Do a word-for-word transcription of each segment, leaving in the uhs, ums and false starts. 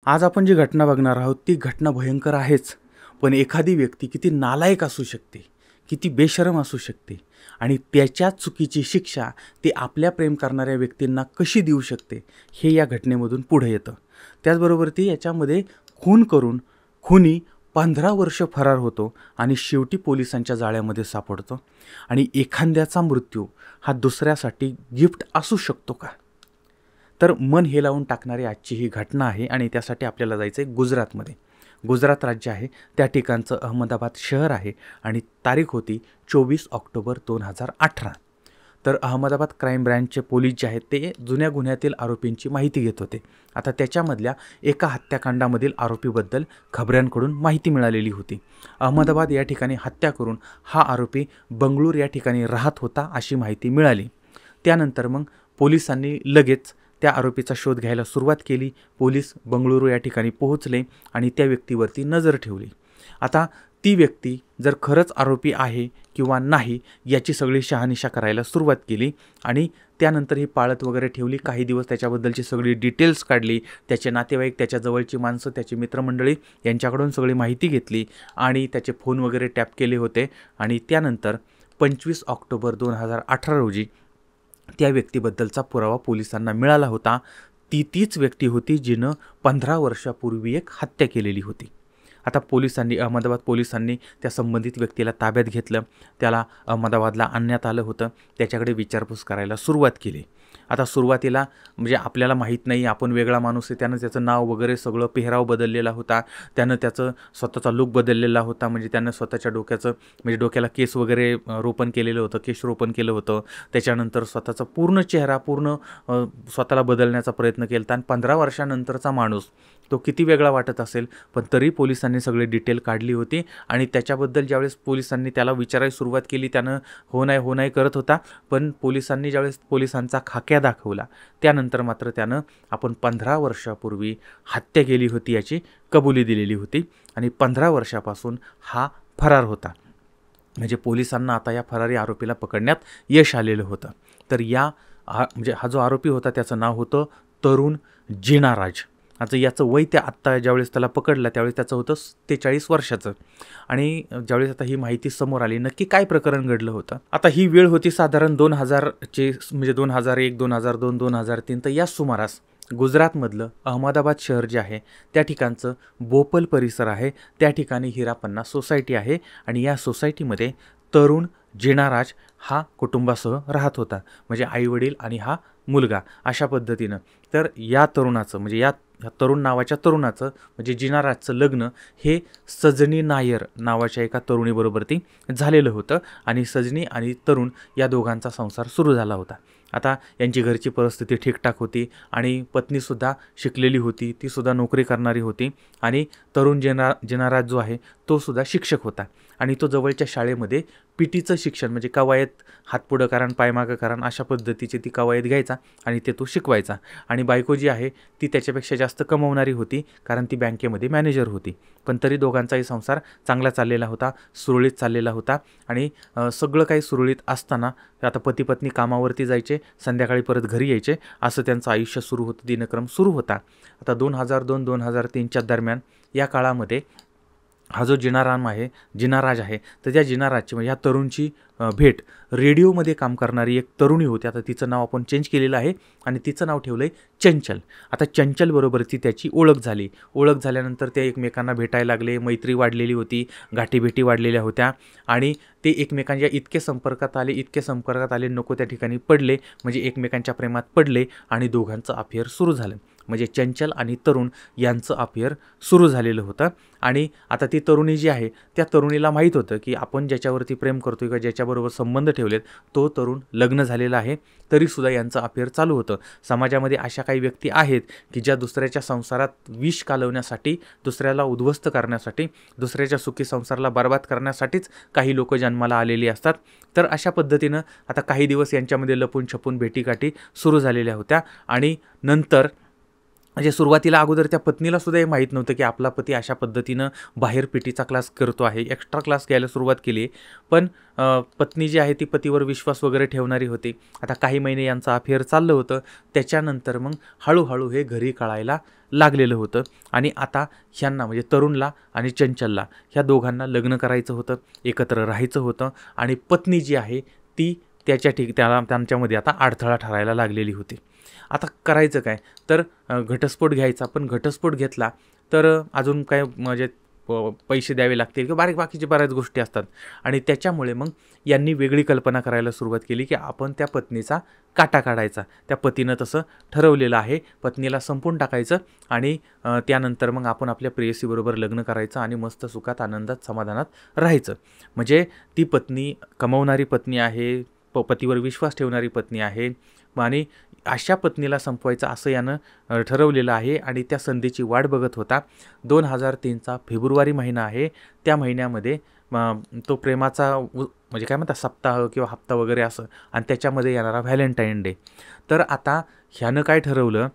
आज आपण जी घटना बघणार आहोत ती घटना भयंकर आहेच, पण एखादी व्यक्ती किती नालायक असू शकते, किती बेशरम असू शकते आणि त्याच्या चुकीची शिक्षा ती आपल्या प्रेम करणाऱ्या व्यक्तींना कशी देऊ शकते हे या घटनेमधून पुढे येतं। त्याचबरोबर ती याच्यामध्ये खून करून खुनी पंधरा वर्ष फरार होतो आणि शेवटी पोलिसांच्या जाळ्यामध्ये सापडतो। आणि एखाद्याचा मृत्यू हा दुसऱ्यासाठी गिफ्ट असू शकतो का? तर मन हे लावून टाकणारी आजची ही घटना आहे आणि त्यासाठी आपल्याला जायचं आहे गुजरातमध्ये। गुजरात राज्य आहे, त्या ठिकाणचं अहमदाबाद शहर आहे आणि तारीख होती चोवीस ऑक्टोबर दोन हजार अठरा। तर अहमदाबाद क्राईम ब्रँचचे पोलीस जे आहेत ते जुन्या गुन्ह्यातील आरोपींची माहिती घेत होते। आता त्याच्यामधल्या एका हत्याकांडामधील आरोपीबद्दल खबऱ्यांकडून माहिती मिळालेली होती। अहमदाबाद या ठिकाणी हत्या करून हा आरोपी बंगळूर या ठिकाणी राहत होता अशी माहिती मिळाली। त्यानंतर मग पोलिसांनी लगेच त्या आरोपीचा शोध घ्यायला सुरुवात केली। पोलीस बंगळुरू या ठिकाणी पोहोचले आणि त्या व्यक्तीवरती नजर ठेवली। आता ती व्यक्ती जर खरंच आरोपी आहे किंवा नाही याची सगळी शहानिशा करायला सुरुवात केली आणि त्यानंतर ही पाळत वगैरे ठेवली। काही दिवस त्याच्याबद्दलची सगळी डिटेल्स काढली, त्याचे नातेवाईक, त्याच्या जवळची माणसं, त्याची मित्रमंडळी यांच्याकडून सगळी माहिती घेतली आणि त्याचे फोन वगैरे टॅप केले होते। आणि त्यानंतर पंचवीस ऑक्टोबर दोन हजार अठरा रोजी त्या व्यक्तीबद्दलचा पुरावा पोलिसांना मिळाला होता। ती तीच व्यक्ती होती जिनं पंधरा वर्षापूर्वी एक हत्या केलेली होती। आता पोलिसांनी अहमदाबाद पोलिसांनी त्या संबंधित व्यक्तीला ताब्यात घेतलं, त्याला अहमदाबादला आणण्यात आलं होतं, त्याच्याकडे विचारपूस करायला सुरुवात केली। आता सुरुवातीला म्हणजे आपल्याला माहीत नाही, आपण वेगळा माणूस आहे, त्यानं त्याचं नाव वगैरे सगळं पेहराव बदललेला होता, त्यानं त्याचं स्वतःचा लुक बदललेला होता, म्हणजे त्यानं स्वतःच्या डोक्याचं म्हणजे डोक्याला केस वगैरे रोपण केलेलं होतं, केश रोपण केलं होतं। त्याच्यानंतर स्वतःचा पूर्ण चेहरा पूर्ण स्वतःला बदलण्याचा प्रयत्न केला आणि पंधरा वर्षानंतरचा माणूस तो किती वेगळा वाटत असेल, पण तरी पोलिसांनी सगळी डिटेल काढली होती। आणि त्याच्याबद्दल ज्यावेळेस पोलिसांनी त्याला विचारायला सुरुवात केली, त्यानं हो नाही हो नाही करत होता, पण पोलिसांनी ज्यावेळेस पोलिसांचा खाक्या दाखवला त्यानंतर मात्र त्यानं आपण पंधरा वर्षापूर्वी हत्या केली होती याची कबुली दिलेली होती आणि पंधरा वर्षापासून हा फरार होता। म्हणजे पोलिसांना आता या फरारी आरोपीला पकडण्यात यश आलेलं होतं। तर या हा म्हणजे हा जो आरोपी होता त्याचं नाव होतं तरुण जिनाराज। आता याचं वय त्या आत्ता ज्यावेळेस त्याला पकडलं त्यावेळेस त्याचं होतं सत्तेचाळीस वर्षाचं। आणि ज्यावेळेस आता ही माहिती समोर आली नक्की काय प्रकरण घडलं होतं, आता ही वेळ होती साधारण दोन हजारचे म्हणजे दोन हजार एक दोन हजार दोन दोन हजार तीन तर या सुमारास गुजरातमधलं अहमदाबाद शहर जे आहे त्या ठिकाणचं बोपल परिसर आहे, त्या ठिकाणी हिरापन्ना सोसायटी आहे आणि या सोसायटीमध्ये तरुण जिनाराज हा कुटुंबासह राहत होता, म्हणजे आईवडील आणि हा मुलगा अशा पद्धतीनं। तर या तरुणाचं म्हणजे या तरुण नावाच्या तरुणाचं म्हणजे जिनाराजचं लग्न हे सजनी नायर नावाच्या एका तरुणीबरोबर ती झालेलं होतं आणि सजनी आणि तरुण या दोघांचा संसार सुरू झाला होता। आता यांची घरची परिस्थिती ठीकठाक होती आणि पत्नीसुद्धा शिकलेली होती, तीसुद्धा नोकरी करणारी होती आणि तरुण जिना जिनाराज जो आहे तो सुद्धा शिक्षक होता आणि तो जवळच्या शाळेमध्ये पी टीचं शिक्षण म्हणजे कवायत, हातपुढं कारण पायमागं कारण अशा पद्धतीची ती कवायत घ्यायचा आणि ते तो शिकवायचा। आणि बायको जी आहे ती त्याच्यापेक्षा जास्त कमवणारी होती कारण ती बँकेमध्ये मॅनेजर होती, पण तरी दोघांचाही संसार चांगला चाललेला होता, सुरळीत चाललेला होता। आणि सगळं काही सुरळीत असताना आता पती पत्नी कामावरती जायचे, संध्याकाळी परत घरी यायचे, असं त्यांचं आयुष्य सुरू होतं, दिनक्रम सुरू होता। आता दोन हजार दोन दोन हजार तीनच्या दरम्यान या काळामध्ये हा जो जिनाराम आहे जिनाराज आहे तर त्या जिनाराजची म्हणजे ह्या तरुणची भेट रेडिओमध्ये काम करणारी एक तरुणी होती। आता तिचं नाव आपण चेंज केलेलं आहे आणि तिचं नाव ठेवलं आहे चंचल। आता चंचलबरोबर ती त्याची ओळख झाली, ओळख झाल्यानंतर ते एकमेकांना भेटायला लागले, मैत्री वाढलेली होती, गाठीभेटी वाढलेल्या होत्या आणि ते एकमेकांच्या इतके संपर्कात आले इतके संपर्कात आले नको त्या ठिकाणी पडले, म्हणजे एकमेकांच्या प्रेमात पडले आणि दोघांचं अफेअर सुरू झालं, म्हणजे चंचल आणि तरुण यांचं अफेअर सुरू झालेलं होतं। आणि आता ती तरुणी जी आहे त्या तरुणीला माहीत होतं की आपण ज्याच्यावरती प्रेम करतो किंवा ज्याच्याबरोबर संबंध ठेवलेत तो तरुण लग्न झालेला आहे, तरीसुद्धा यांचं अफेअर चालू होतं। समाजामध्ये अशा काही व्यक्ती आहेत की ज्या दुसऱ्याच्या संसारात विष कालवण्यासाठी, दुसऱ्याला उद्ध्वस्त करण्यासाठी, दुसऱ्याच्या सुखी संसाराला बर्बाद करण्यासाठीच काही लोक जन्माला आलेली असतात। तर अशा पद्धतीनं आता काही दिवस यांच्यामध्ये लपून छपून भेटीगाठी सुरू झालेल्या होत्या आणि नंतर म्हणजे सुरुवातीला अगोदर त्या पत्नीला सुद्धा हे माहीत नव्हतं की आपला पती अशा पद्धतीनं बाहेर पीटीचा क्लास करतो आहे, एक्स्ट्रा क्लास घ्यायला सुरुवात केली. पण पत्नी जी आहे ती पतीवर विश्वास वगैरे ठेवणारी होती. आता काही महिने यांचं अफेअर चाललं होतं. त्याच्यानंतर मग हळूहळू हे घरी कळायला लागलेलं होतं आणि आता ह्यांना म्हणजे तरुणला आणि चंचलला ह्या दोघांना लग्न करायचं होतं, एकत्र राहायचं होतं आणि पत्नी जी आहे ती त्याच्या ठिक त्याला त्यांच्यामध्ये आता अडथळा ठरायला लागलेली होती. आता करायचं काय, तर घटस्फोट घ्यायचा. पण घटस्फोट घेतला तर अजून काय म्हणजे पैसे द्यावे लागतील किंवा बारीक बाकीचे बऱ्याच गोष्टी असतात आणि त्याच्यामुळे मग यांनी वेगळी कल्पना करायला सुरुवात केली की आपण त्या पत्नीचा काटा काढायचा. त्या पतीनं तसं ठरवलेलं आहे, पत्नीला संपून टाकायचं आणि त्यानंतर मग आपण आपल्या प्रेयसीबरोबर लग्न करायचं आणि मस्त सुखात आनंदात समाधानात राहायचं. म्हणजे ती पत्नी कमावणारी पत्नी आहे, प पतीवर विश्वास ठेवणारी पत्नी आहे आणि अशा पत्नीला संपवायचं असं यानं ठरवलेलं आहे आणि त्या संधीची वाट बघत होता. दोन हजार तीनचा फेब्रुवारी महिना आहे. त्या महिन्यामध्ये तो प्रेमाचा म्हणजे काय म्हणतात सप्ताह किंवा हप्ता वगैरे असं आणि त्याच्यामध्ये येणारा व्हॅलेंटाईन डे. तर आता ह्यानं काय ठरवलं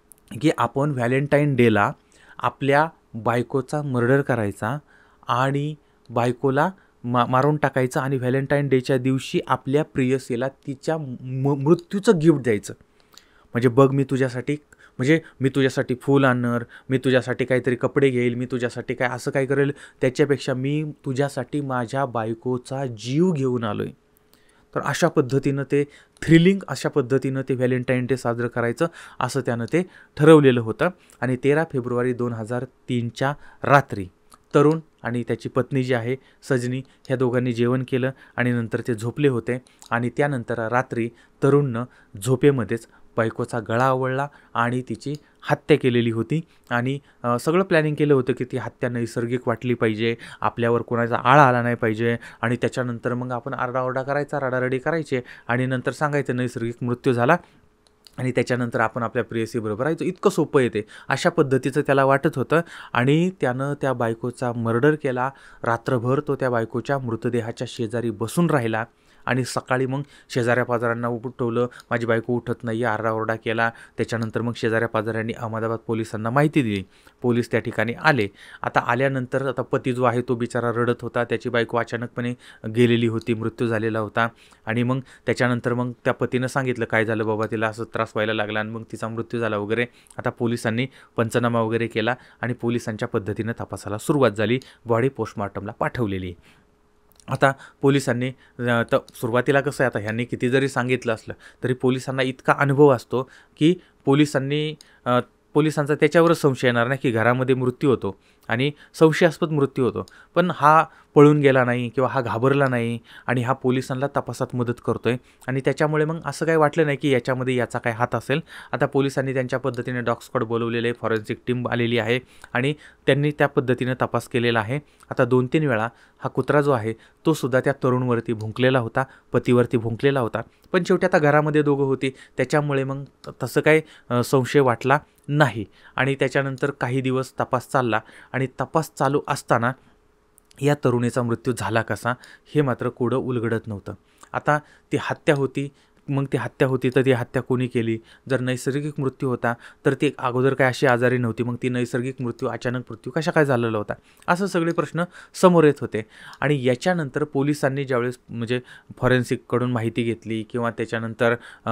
की आपण व्हॅलेंटाईन डेला आपल्या बायकोचा मर्डर करायचा आणि बायकोला मा मारून टाकायचं आणि व्हॅलेंटाईन डेच्या दिवशी आपल्या प्रेयसीला तिच्या म मृत्यूचं गिफ्ट द्यायचं. म्हणजे बघ मी तुझ्यासाठी म्हणजे मी तुझ्यासाठी फूल आणणार, मी तुझ्यासाठी काहीतरी कपडे घेईल, मी तुझ्यासाठी काय असं काय करेल, त्याच्यापेक्षा मी तुझ्यासाठी माझ्या बायकोचा जीव घेऊन आलो आहे. तर अशा पद्धतीनं ते थ्रिलिंग अशा पद्धतीनं ते व्हॅलेंटाईन डे साजरं करायचं असं त्यानं ते ठरवलेलं होतं. आणि तेरा फेब्रुवारी दोन हजार तीनच्या रात्री तरुण आणि त्याची पत्नी जी आहे सजनी ह्या दोघांनी जेवण केलं आणि नंतर ते झोपले होते आणि त्यानंतर रात्री तरुणनं झोपेमध्येच बायकोचा गळा आवळला आणि तिची हत्या केलेली होती. आणि सगळं प्लॅनिंग केलं होतं की ती हत्या नैसर्गिक वाटली पाहिजे, आपल्यावर कोणाचा आळा आला नाही पाहिजे आणि त्याच्यानंतर मग आपण आरडाओरडा करायचा, रडारडी करायचे आणि नंतर सांगायचं नैसर्गिक मृत्यू झाला आणि त्याच्यानंतर आपण आपल्या प्रेयसीबरोबर राहायचो. इतकं सोपं येते अशा पद्धतीचं त्याला वाटत होतं आणि त्यानं त्या बायकोचा मर्डर केला. रात्रभर तो त्या बायकोच्या मृतदेहाच्या शेजारी बसून राहिला आणि सकाळी मग शेजाऱ्या पाजाऱ्यांना उठवलं, माझी बायको उठत नाही आहे, आरडाओरडा केला. त्याच्यानंतर मग शेजाऱ्या पाजाऱ्यांनी अहमदाबाद पोलिसांना माहिती दिली. पोलीस त्या ठिकाणी आले. आता आल्यानंतर आता पती जो आहे तो बिचारा रडत होता, त्याची बायको अचानकपणे गेलेली होती, मृत्यू झालेला होता. आणि मग त्याच्यानंतर मग त्या पतीनं सांगितलं काय झालं बाबा, तिला असं त्रास व्हायला लागला आणि मग तिचा मृत्यू झाला वगैरे. आता पोलिसांनी पंचनामा वगैरे केला आणि पोलिसांच्या पद्धतीनं तपासाला सुरुवात झाली. बॉडी पोस्टमॉर्टमला पाठवलेली. आता पोलिसांनी तर सुरुवातीला कसं आहे, आता ह्यांनी किती जरी सांगितलं असलं तरी पोलिसांना इतका अनुभव असतो की पोलिसांनी पोलिसांचा त्याच्यावरच संशय येणार नाही की घरामध्ये मृत्यू होतो आणि संशयास्पद मृत्यू होतो, पण हा पळून गेला नाही किंवा हा घाबरला नाही आणि हा पोलिसांना तपासात मदत करतो आहे आणि त्याच्यामुळे मग असं काही वाटलं नाही की याच्यामध्ये याचा काय हात असेल. आता पोलिसांनी त्यांच्या पद्धतीने डॉग स्क्वॉड बोलवलेले, फॉरेन्सिक टीम आलेली आहे आणि त्यांनी त्या पद्धतीने तपास केलेला आहे. आता दोन तीन वेळा हा कुत्रा जो आहे तो सुद्धा त्या तरुणवरती भुंकलेला होता, पतीवरती भुंकलेला होता, पण शेवटी आता घरामध्ये दोघं होती त्याच्यामुळे मग तसं काही संशय वाटला नाही. आणि त्याच्यानंतर काही दिवस तपास चालला आणि तपास चालू असताना या तरुणीचा मृत्यू झाला कसा हे मात्र कुठं उलगडत नव्हतं. आता ती हत्या होती, मग ती हत्या होती तर ती हत्या कोणी केली, जर नैसर्गिक मृत्यू होता तर ती अगोदर काय अशी आजारी नव्हती, मग ती नैसर्गिक मृत्यू अचानक मृत्यू कशा काय झालेला होता, असं सगळे प्रश्न समोर येत होते. आणि याच्यानंतर पोलिसांनी ज्यावेळेस म्हणजे फॉरेन्सिककडून माहिती घेतली किंवा त्याच्यानंतर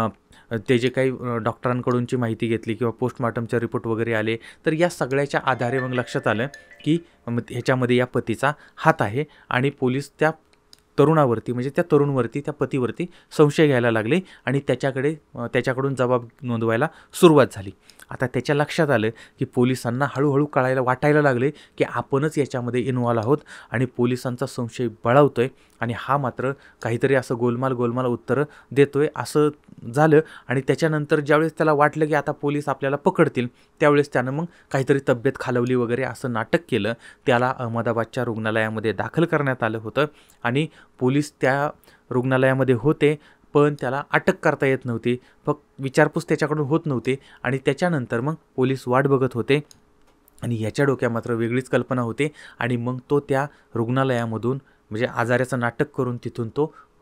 ते जे काही डॉक्टरांकडूनची माहिती घेतली किंवा पोस्टमॉर्टमचे रिपोर्ट वगैरे आले, तर या सगळ्याच्या आधारे मग लक्षात आलं की ह्याच्यामध्ये या पतीचा हात आहे आणि पोलीस त्या तरुणावरती म्हणजे त्या तरुणवरती त्या पतीवरती संशय घ्यायला लागले आणि त्याच्याकडे त्याच्याकडून जबाब नोंदवायला सुरुवात झाली. आता त्याच्या लक्षात आलं की पोलिसांना हळूहळू कळायला वाटायला लागले की आपणच याच्यामध्ये इन्व्हॉल्व आहोत आणि पोलिसांचा संशय बळावतोय आणि हा मात्र काहीतरी असं गोलमाल गोलमाल उत्तरं देतोय असं झालं. आणि त्याच्यानंतर ज्यावेळेस त्याला वाटलं की आता पोलीस आपल्याला पकडतील त्यावेळेस त्यानं मग काहीतरी तब्येत खालवली वगैरे असं नाटक केलं. त्याला अहमदाबादच्या रुग्णालयामध्ये दाखल करण्यात आलं होतं आणि पोलीस त्या रुग्णालयामध्ये होते पण त्याला अटक करता येत नव्हती, फक्त विचारपूस त्याच्याकडून होत नव्हती. आणि त्याच्यानंतर मग पोलीस वाट बघत होते आणि याच्या डोक्यात मात्र वेगळीच कल्पना होती आणि मग तो त्या रुग्णालयामधून म्हणजे आजाराचं नाटक करून तिथून तो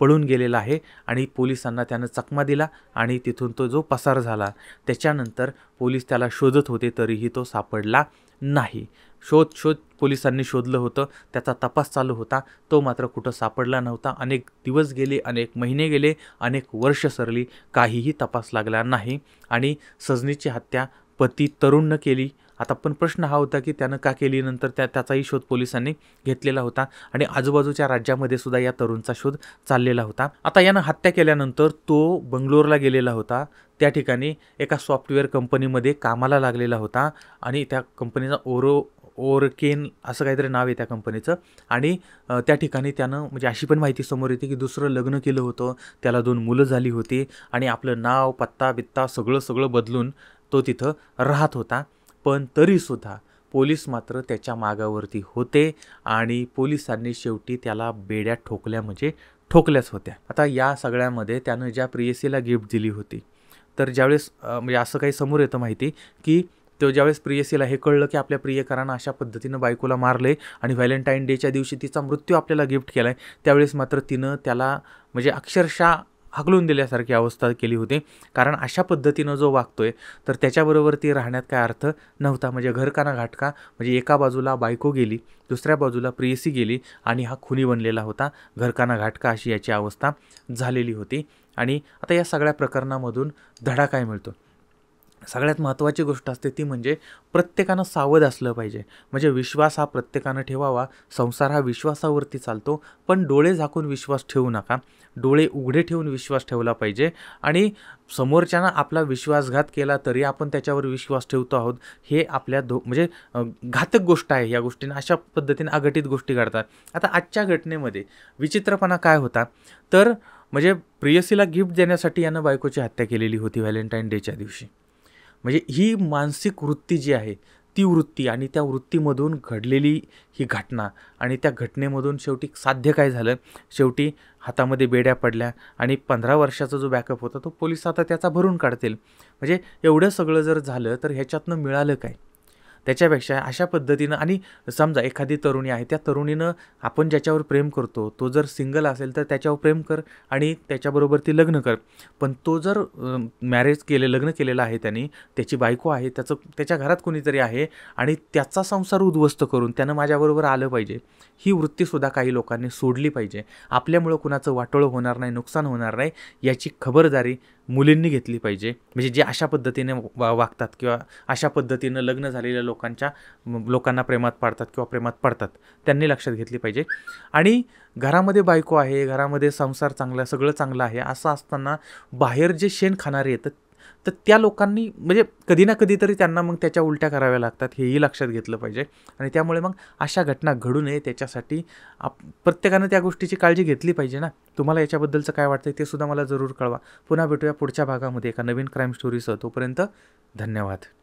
पळून गेलेला आहे आणि पोलिसांना त्यानं चकमा दिला आणि तिथून तो जो पसार झाला. त्याच्यानंतर पोलीस त्याला शोधत होते तरीही तो सापडला नाही. शोध शोध पोलिसांनी शोधलं होतं, त्याचा तपास चालू होता, तो मात्र कुठं सापडला नव्हता. अनेक दिवस गेले, अनेक महिने गेले, अनेक वर्ष सरली, काहीही तपास लागला नाही आणि सजनीची हत्या पती तरुणनं केली. आता पण प्रश्न हा होता की त्यानं का केली, नंतर त्या त्याचाही शोध पोलिसांनी घेतलेला होता आणि आजूबाजूच्या राज्यामध्ये सुद्धा या तरुणचा शोध चाललेला होता. आता यानं हत्या केल्यानंतर तो बंगलोरला गेलेला होता. त्या ठिकाणी एका सॉफ्टवेअर कंपनीमध्ये कामाला लागलेला होता आणि त्या कंपनीचा ओरो ओरकेन असं काहीतरी नाव आहे त्या कंपनीचं. आणि त्या ठिकाणी त्यानं म्हणजे अशी पण माहिती समोर येते की दुसरं लग्न केलं होतं, त्याला दोन मुलं झाली होती आणि आपलं नाव पत्ता बित्ता सगळं सगळं बदलून तो तिथं राहत होता. पण तरीसुद्धा पोलीस मात्र त्याच्या मागावरती होते आणि पोलिसांनी शेवटी त्याला बेड्या ठोकल्या म्हणजे ठोकल्याच होत्या. आता या सगळ्यामध्ये त्यानं ज्या प्रेयसीला गिफ्ट दिली होती, तर ज्यावेळेस म्हणजे असं काही समोर येतं माहिती की तो ज्यावेळेस प्रेयसीला हे कळलं की आपल्या प्रियकरानं अशा पद्धतीनं बायकोला मारले आणि व्हॅलेंटाईन डेच्या दिवशी तिचा मृत्यू आपल्याला गिफ्ट केला आहे, त्यावेळेस मात्र तिनं त्याला म्हणजे अक्षरशः हाकलून दिल्यासारखी अवस्था केली होती. कारण अशा पद्धतीनं जो वागतोय तर त्याच्याबरोबर ती राहण्यात काय अर्थ नव्हता. म्हणजे घरकाना घाटका, म्हणजे एका बाजूला बायको गेली, दुसऱ्या बाजूला प्रेयसी गेली आणि हा खुनी बनलेला होता. घरकाना घाटका अशी याची अवस्था झालेली होती. आणि आता या सगळ्या प्रकरणामधून धडा काय मिळतो? सगळ्यात महत्त्वाची गोष्ट असते ती म्हणजे प्रत्येकानं सावध असलं पाहिजे. म्हणजे विश्वास हा प्रत्येकानं ठेवावा. संसार हा विश्वासावरती चालतो, पण डोळे झाकून विश्वास ठेवू नका. डोळे उघडे ठेवून विश्वास ठेवला पाहिजे. आणि समोरच्यानं आपला विश्वासघात केला तरी आपण त्याच्यावर विश्वास ठेवतो आहोत, हे आपल्या दो म्हणजे घातक गोष्ट आहे. या गोष्टीने अशा पद्धतीने अघटित गोष्टी घडतात. आता आजच्या घटनेमध्ये विचित्रपणा काय होता, तर म्हणजे प्रेयसीला गिफ्ट देण्यासाठी यानं बायकोची हत्या केलेली होती व्हॅलेंटाईन डेच्या दिवशी. म्हणजे ही मानसिक वृत्ती जी आहे ती वृत्ती आणि त्या वृत्तीमधून घडलेली ही घटना आणि त्या घटनेमधून शेवटी साध्य काय झालं, शेवटी हातामध्ये बेड्या पडल्या आणि पंधरा वर्षाचा जो बॅकअप होता तो पोलीस आता त्याचा भरून काढतील. म्हणजे एवढं सगळं जर झालं तर ह्याच्यातनं मिळालं काय? त्याच्यापेक्षा अशा पद्धतीनं, आणि समजा एखादी तरुणी आहे, त्या तरुणीनं आपण ज्याच्यावर प्रेम करतो तो जर सिंगल असेल तर त्याच्यावर प्रेम कर आणि त्याच्याबरोबर ती लग्न कर. पण तो जर मॅरेज केले लग्न केलेलं आहे त्याने, त्याची बायको आहे, त्याचं त्याच्या घरात कोणीतरी आहे आणि त्याचा संसार उद्ध्वस्त करून त्यानं माझ्याबरोबर आलं पाहिजे, ही वृत्तीसुद्धा काही लोकांनी सोडली पाहिजे. आपल्यामुळं कुणाचं वाटोळं होणार नाही, नुकसान होणार नाही, याची खबरदारी मुलींनी घेतली पाहिजे. म्हणजे जे अशा पद्धतीने वा वागतात किंवा अशा पद्धतीनं लग्न झालेल्या लोकांच्या लोकांना प्रेमात पाडतात किंवा प्रेमात पडतात, त्यांनी लक्षात घेतली पाहिजे. आणि घरामध्ये बायको आहे, घरामध्ये संसार चांगला, सगळं चांगलं आहे, असं असताना बाहेर जे शेण खाणारे येतात तर त्या लोकांनी म्हणजे कधी ना कधीतरी त्यांना मग त्याच्या उलट्या कराव्या लागतात, हेही लक्षात घेतलं पाहिजे. आणि त्यामुळे मग अशा घटना घडू नये त्याच्यासाठी आप प्रत्येकानं त्या गोष्टीची काळजी घेतली पाहिजे ना. तुम्हाला याच्याबद्दलचं काय वाटतं ते सुद्धा मला जरूर कळवा. पुन्हा भेटूया पुढच्या भागामध्ये एका नवीन क्राईम स्टोरीसह. तोपर्यंत धन्यवाद.